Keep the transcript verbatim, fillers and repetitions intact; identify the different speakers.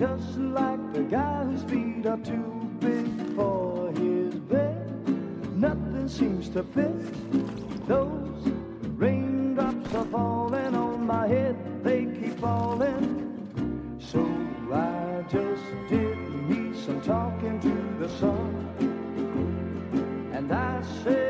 Speaker 1: just like the guy whose feet are too big for his bed. Nothing seems to fit. Those raindrops are falling on my head, they keep falling. So I just did me some talking to the sun, and I said,